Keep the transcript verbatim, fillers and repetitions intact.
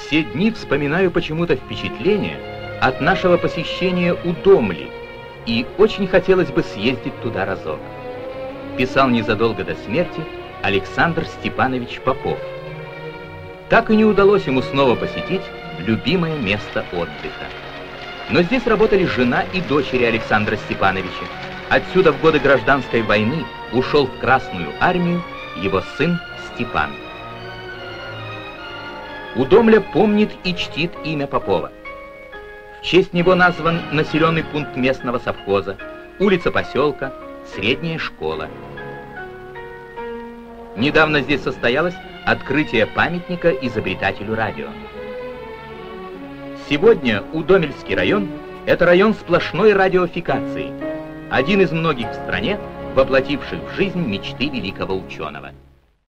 Все дни вспоминаю почему-то впечатление от нашего посещения Удомли, и очень хотелось бы съездить туда разок. Писал незадолго до смерти Александр Степанович Попов. Так и не удалось ему снова посетить любимое место отдыха. Но здесь работали жена и дочери Александра Степановича. Отсюда в годы гражданской войны ушел в Красную армию его сын Степан. Удомля помнит и чтит имя Попова. В честь него назван населенный пункт местного совхоза, улица поселка, средняя школа. Недавно здесь состоялось открытие памятника изобретателю радио. Сегодня Удомельский район – это район сплошной радиофикации, один из многих в стране, воплотивших в жизнь мечты великого ученого.